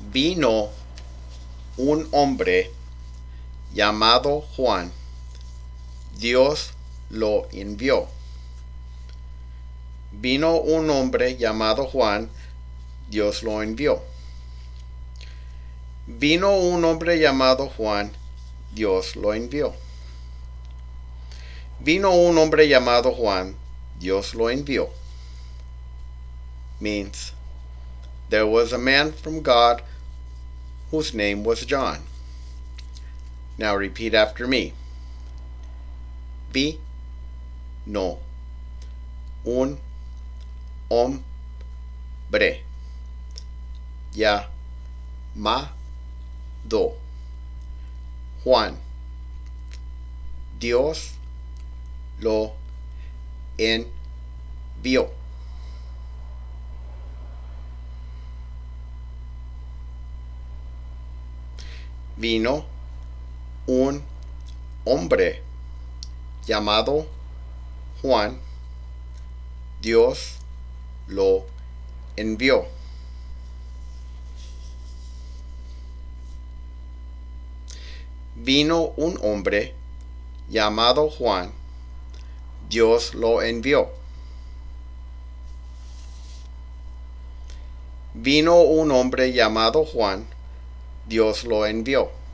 Vino un hombre llamado Juan. Dios lo envió. Vino un hombre llamado Juan. Dios lo envió. Vino un hombre llamado Juan. Dios lo envió. Vino un hombre llamado Juan. Dios lo envió. Means there was a man from God whose name was John. Now repeat after me. Vino un hombre llamado Juan. Dios lo envió. Vino un hombre llamado Juan. Dios lo envió. Vino un hombre llamado Juan. Dios lo envió. Vino un hombre llamado Juan. Dios lo envió.